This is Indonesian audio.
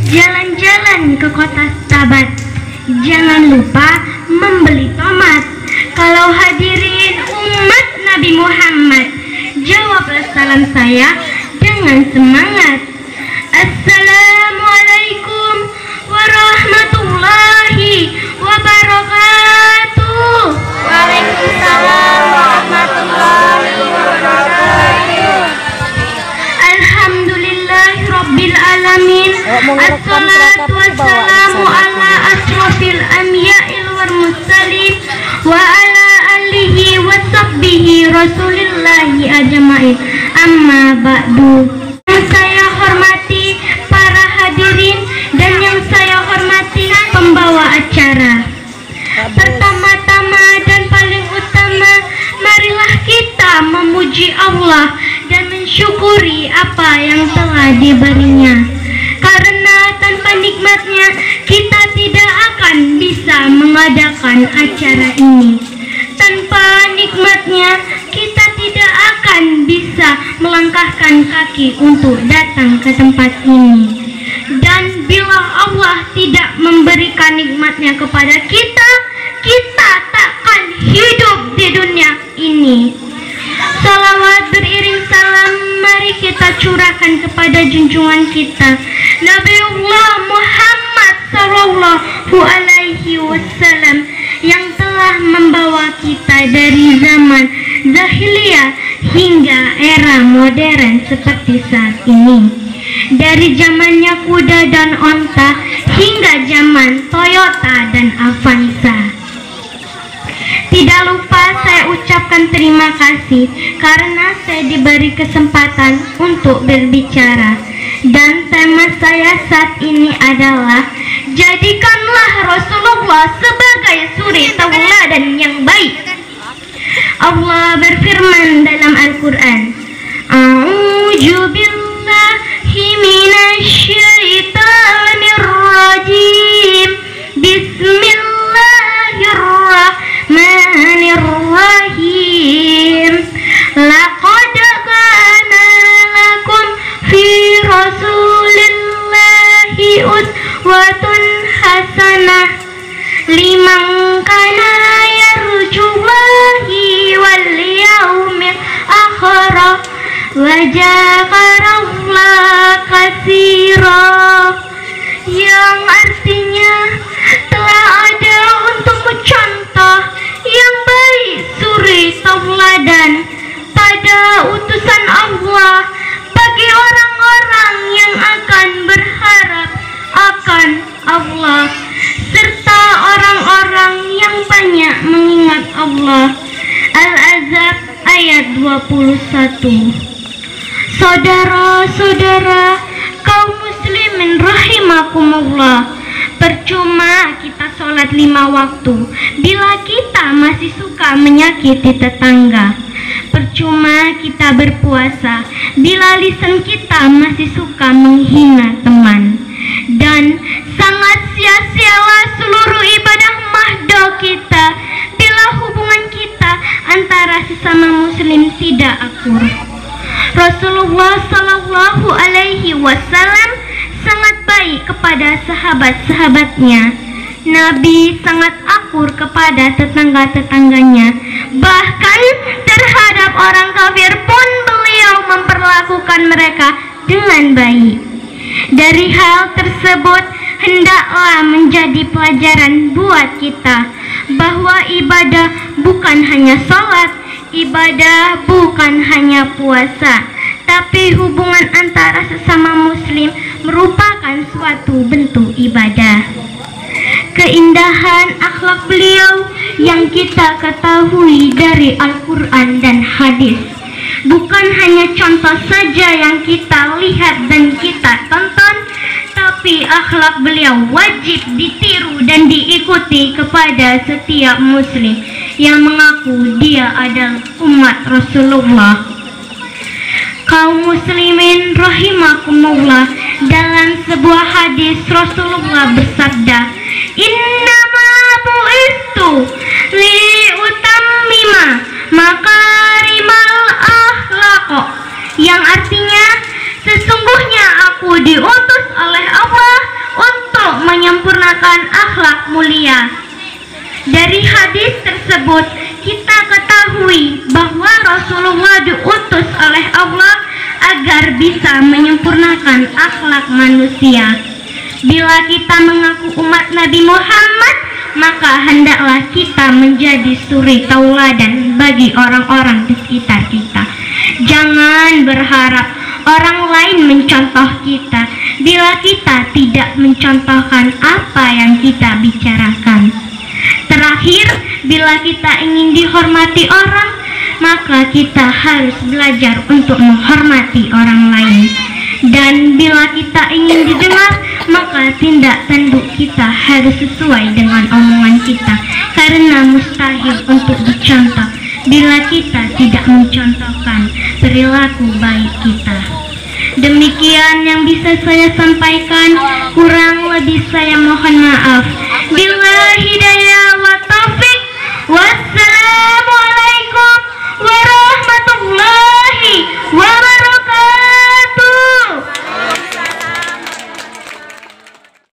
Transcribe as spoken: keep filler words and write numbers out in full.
Jalan-jalan ke kota Tabat, jangan lupa membeli tomat. Kalau hadirin umat Nabi Muhammad, jawablah salam saya dengan semangat. Assalamualaikum warahmatullahi wabarakatuh. Waalaikumsalam warahmatullahi wabarakatuh. Alhamdulillahi rabbil alamin. Assalatu wassalamu ala asrofil anbiya'il wal mursalin wa ala alihi wa sahbihi rasulillahi ajma'in. Amma ba'du. Yang saya hormati para hadirin dan yang saya hormati pembawa acara. Pertama-tama dan paling utama, marilah kita memuji Allah dan mensyukuri apa yang telah diberinya. Karena tanpa nikmatnya kita tidak akan bisa mengadakan acara ini. Tanpa nikmatnya kita tidak akan bisa melangkahkan kaki untuk datang ke tempat ini. Dan bila Allah tidak memberikan nikmatnya kepada kita, kita takkan hidup di dunia ini. Salawat beriring salam mari kita curahkan kepada junjungan kita Nabiullah Muhammad sallallahu alaihi wasallam yang telah membawa kita dari zaman jahiliyah hingga era modern seperti saat ini. Dari zamannya kuda dan onta hingga zaman Toyota dan Avanza. Tidak lupa saya ucapkan terima kasih karena saya diberi kesempatan untuk berbicara. Dan tema saya saat ini adalah jadikanlah Rasulullah sebagai suri tauladan yang baik. Allah berfirman dalam Al-Quran, A'udzu billahi minasyaitonir rajim. Bismillahirrahmanirrahim. Laqad kana lakum fi rasulillahi uswatun hasanah liman kana yarjullahi wal yaumil akhir wa dzakarallaha katsiran, yang artinya telah ada untukmu contoh yang baik, suri tauladan pada utusan Allah bagi orang-orang yang akan berharap akan Allah serta orang-orang yang banyak mengingat Allah. Al-Ahzab ayat dua puluh satu. Saudara-saudara kaum muslimin rahimakumullah, percuma kita sholat lima waktu bila kita masih suka menyakiti tetangga. Percuma kita berpuasa bila lisan kita masih suka menghina teman. Dan sangat sia-sialah seluruh ibadah mahdo kita bila hubungan kita antara sesama muslim tidak akur. Rasulullah sallallahu alaihi wasallam sangat baik kepada sahabat-sahabatnya. Nabi sangat akur kepada tetangga-tetangganya. Bahkan terhadap orang kafir pun beliau memperlakukan mereka dengan baik. Dari hal tersebut hendaklah menjadi pelajaran buat kita bahwa ibadah bukan hanya sholat, ibadah bukan hanya puasa, tapi hubungan antara sesama muslim merupakan suatu bentuk ibadah. Keindahan akhlak beliau yang kita ketahui dari Al-Quran dan hadis bukan hanya contoh saja yang kita lihat dan kita tonton, tapi akhlak beliau wajib ditiru dan diikuti kepada setiap muslim yang mengaku dia adalah umat Rasulullah. Kaum muslimin rahimakumullah, dalam sebuah hadis Rasulullah bersabda, Innama bu'istu liutammima makarimal akhlaq, yang artinya sesungguhnya aku diutus oleh Allah menyempurnakan akhlak mulia. Dari hadis tersebut kita ketahui bahwa Rasulullah diutus oleh Allah agar bisa menyempurnakan akhlak manusia. Bila kita mengaku umat Nabi Muhammad, maka hendaklah kita menjadi suri tauladan bagi orang-orang di sekitar kita. Jangan berharap orang lain mencontoh kita bila kita tidak mencontohkan apa yang kita bicarakan. Terakhir, bila kita ingin dihormati orang, maka kita harus belajar untuk menghormati orang lain. Dan bila kita ingin didengar, maka tindak tanduk kita harus sesuai dengan omongan kita, karena mustahil untuk dicontoh bila kita tidak mencontohkan perilaku baik kita. Demikian yang bisa saya sampaikan, kurang lebih saya mohon maaf.